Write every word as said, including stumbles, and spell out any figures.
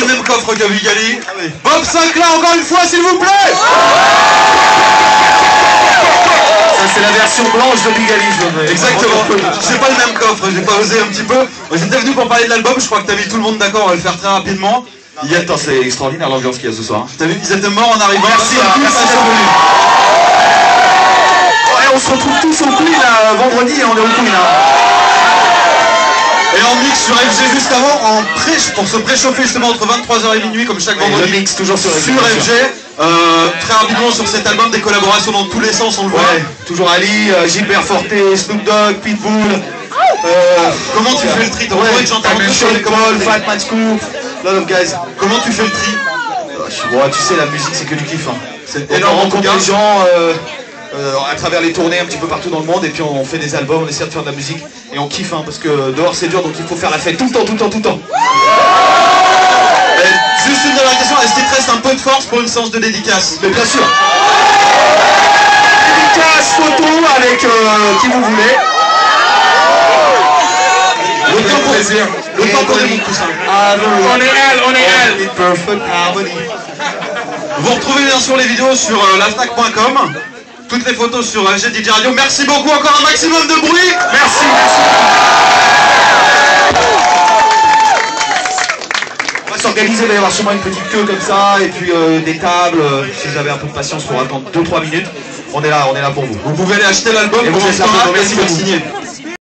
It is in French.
même coffre que Vigali. Bob Sinclair, encore une fois, s'il vous plaît. Ça, c'est la version blanche de Vigali, je veux. Exactement. J'ai pas le même coffre, j'ai pas osé un petit peu. J'étais venu pour parler de l'album, je crois que t'as mis tout le monde d'accord, on va le faire très rapidement. Il y a, attends, c'est extraordinaire l'ambiance qu'il y a ce soir. T'as vu qu'ils étaient morts en arrivant. Merci, hein, merci d'être venus. Ouais, on se retrouve tous au Queen là, vendredi, on est au Queen là. Et en mix sur F G juste avant, en pré pour se préchauffer justement entre vingt-trois heures et minuit comme chaque vendredi. Le mix toujours sur F G. Sur F G. Euh, très rapidement sur cet album, des collaborations dans tous les sens, on le voit. Ouais, toujours Ali, euh, Gilbert Forte, Snoop Dogg, Pitbull. Euh, comment tu fais le tri? T'as envie que j'entende Sean Paul, Fat Man Scoop, lot of guys. Comment tu fais le tri? Ouais, tu sais, la musique c'est que du kiff. Hein. C'est On énorme. rencontre des gens euh, euh, à travers les tournées un petit peu partout dans le monde et puis on fait des albums, on essaie de faire de la musique et on kiffe hein, parce que dehors c'est dur donc il faut faire la fête tout le temps, tout le temps, tout le temps. Et juste une dernière question, est-ce qu'il te reste un peu de force pour une séance de dédicace? Mais bien sûr. Dédicace photo avec euh, qui vous voulez. Le temps pour plaisir. Le temps pour les coussins. On est elle, on est elle. Perfect harmony. Vous retrouvez bien sûr les vidéos sur euh, la fnac point com. Toutes les photos sur F G D J Radio. Merci beaucoup, encore un maximum de bruit. Merci, merci. On va s'organiser, il va y avoir sûrement une petite queue comme ça, et puis euh, des tables, euh, si vous avez un peu de patience pour attendre deux trois minutes. On est là, on est là pour vous. Vous pouvez aller acheter l'album Et pour vous êtes là l'instant, pour nous. merci de signer.